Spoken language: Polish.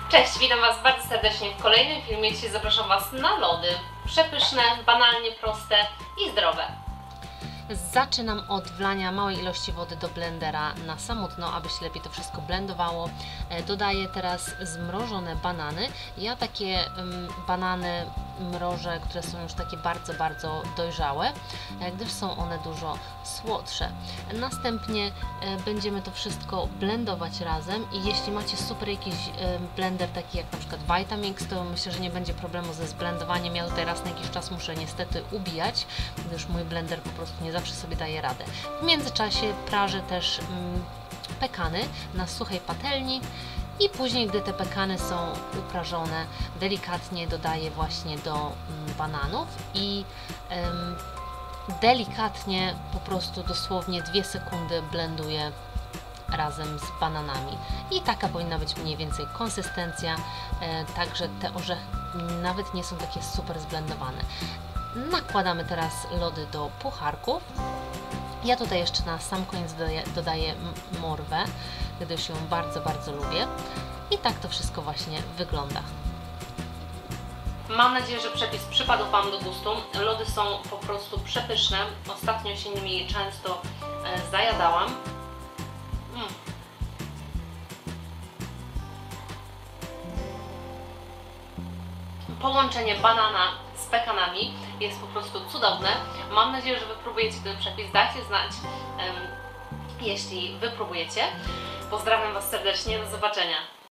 Cześć, witam Was bardzo serdecznie w kolejnym filmie. Dzisiaj zapraszam Was na lody. Przepyszne, banalnie proste i zdrowe. Zaczynam od wlania małej ilości wody do blendera na samotno, aby się lepiej to wszystko blendowało. Dodaję teraz zmrożone banany. Ja takie banany mrożę, które są już takie bardzo dojrzałe, gdyż są one dużo słodsze. Następnie będziemy to wszystko blendować razem i jeśli macie super jakiś blender taki jak na przykład Vitamix, to myślę, że nie będzie problemu ze zblendowaniem. Ja tutaj raz na jakiś czas muszę niestety ubijać, gdyż mój blender po prostu nie zawsze sobie daje radę. W międzyczasie prażę też pekany na suchej patelni i później, gdy te pekany są uprażone, delikatnie dodaję właśnie do bananów i delikatnie, po prostu dosłownie 2 sekundy blenduję razem z bananami. I taka powinna być mniej więcej konsystencja, także te orzechy nawet nie są takie super zblendowane. Nakładamy teraz lody do pucharków. Ja tutaj jeszcze na sam koniec dodaję morwę, gdyż ją bardzo lubię. I tak to wszystko właśnie wygląda. Mam nadzieję, że przepis przypadł Wam do gustu. Lody są po prostu przepyszne. Ostatnio się nimi często zajadałam. Połączenie banana z pekanami jest po prostu cudowne. Mam nadzieję, że wypróbujecie ten przepis. Dajcie znać, jeśli wypróbujecie. Pozdrawiam Was serdecznie. Do zobaczenia.